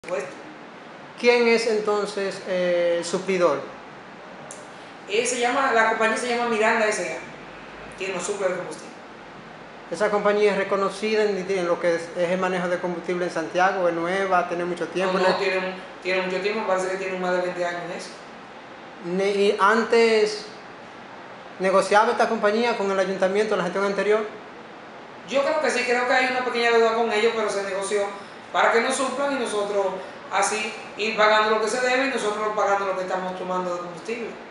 Pues, ¿Quién es entonces el suplidor? la compañía se llama Miranda S.A., quien nos suple el combustible. Esa compañía es reconocida en lo que es el manejo de combustible en Santiago, es nueva, tiene mucho tiempo. No, tiene mucho tiempo, parece que tiene más de 20 años en eso. Y antes negociaba esta compañía con el ayuntamiento en la gestión anterior. Yo creo que sí, creo que hay una pequeña deuda con ellos, pero se negoció para que nos suplan y nosotros así ir pagando lo que se debe y nosotros pagando lo que estamos tomando de combustible.